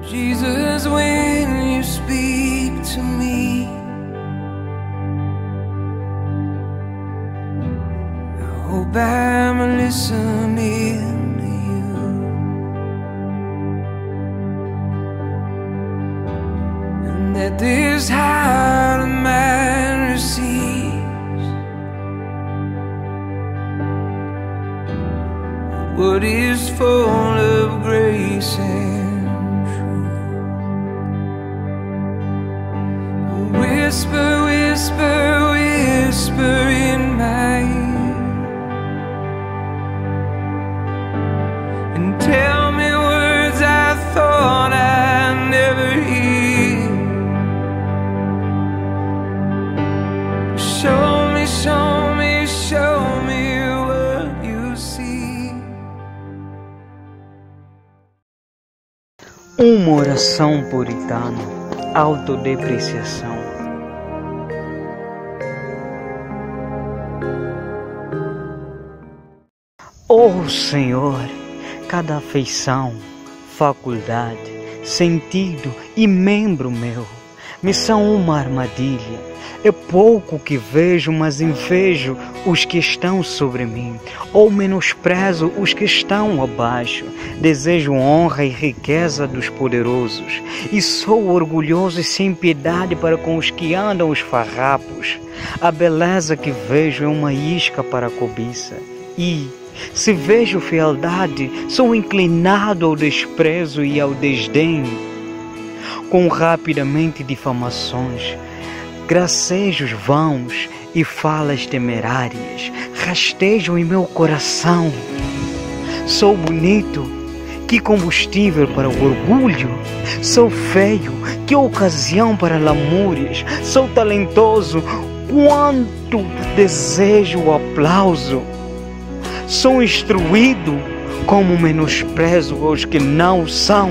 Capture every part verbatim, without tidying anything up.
Jesus, when you speak to me, I hope I'm listening to you, and that this heart of mine receives what is full of grace and whisper, whisper, whisper in my ear, and tell me words I thought I'd never hear. Show me, show me, show me what you see. Uma oração puritana, autodepreciação. Oh Senhor, cada afeição, faculdade, sentido e membro meu me são uma armadilha. É pouco que vejo, mas invejo os que estão sobre mim, ou menosprezo os que estão abaixo. Desejo honra e riqueza dos poderosos, e sou orgulhoso e sem piedade para com os que andam os farrapos. A beleza que vejo é uma isca para a cobiça, e se vejo fealdade, sou inclinado ao desprezo e ao desdém. Com rapidamente difamações, gracejos vãos e falas temerárias rastejam em meu coração. Sou bonito, que combustível para o orgulho. Sou feio, que ocasião para lamúrias. Sou talentoso, quanto desejo o aplauso. Sou instruído, como menosprezo aos que não são.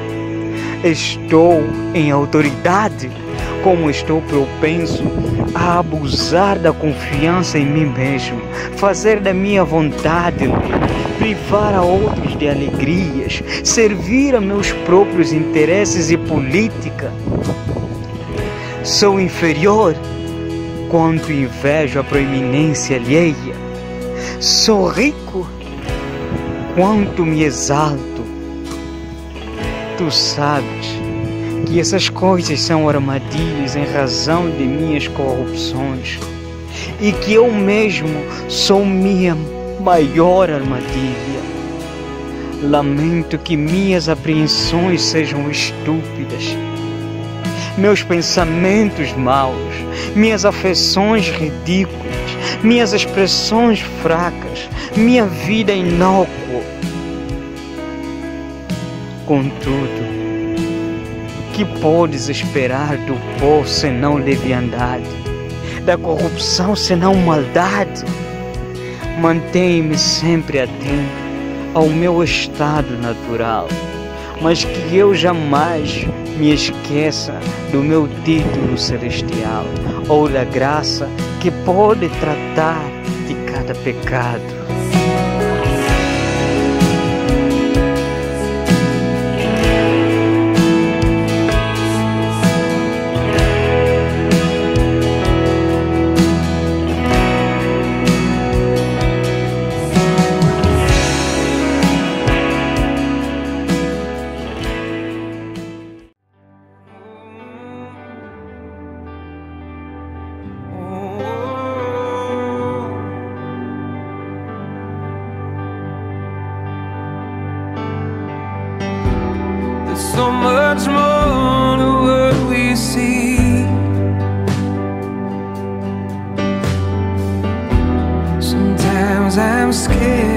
Estou em autoridade, como estou propenso a abusar da confiança em mim mesmo, fazer da minha vontade, privar a outros de alegrias, servir a meus próprios interesses e política. Sou inferior, quanto invejo a proeminência alheia. Sou rico, quanto me exalto. Tu sabes que essas coisas são armadilhas em razão de minhas corrupções, e que eu mesmo sou minha maior armadilha. Lamento que minhas apreensões sejam estúpidas, meus pensamentos maus, minhas afeições ridículas, minhas expressões fracas, minha vida inócua. Contudo, que podes esperar do pó senão leviandade, da corrupção senão maldade? Mantém-me sempre atento ao meu estado natural, mas que eu jamais me esqueça do meu título celestial, ou da graça que pode tratar de cada pecado. So much more to what we see. Sometimes I'm scared